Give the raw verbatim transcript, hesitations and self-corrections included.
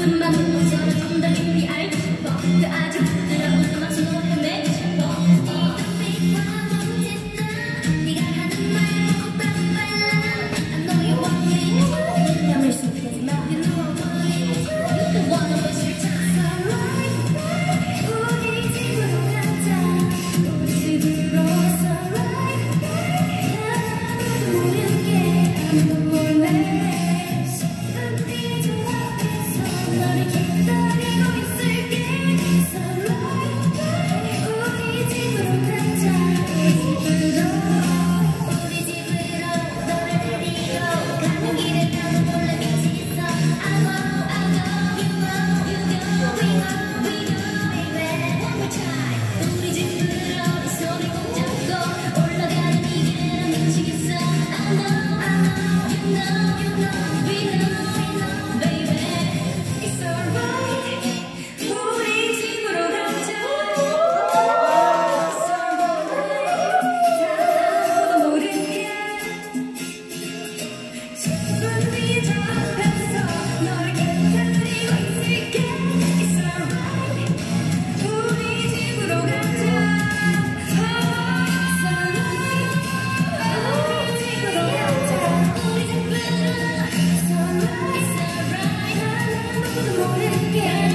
모든 맘을 벗어나 좀 더 깊이 알고 싶어 그 아주 부드러운 음악 속으로 헤매고 싶어 어떤 빛과 언제나 네가 하는 말 꼭 따라발라 I know you want me 남을 숨기지 마 You know I want it You don't wanna waste your time So right back 우리 집으로 가자 우리 집으로 So right back 나도 모르게 아무도 몰래 Yeah.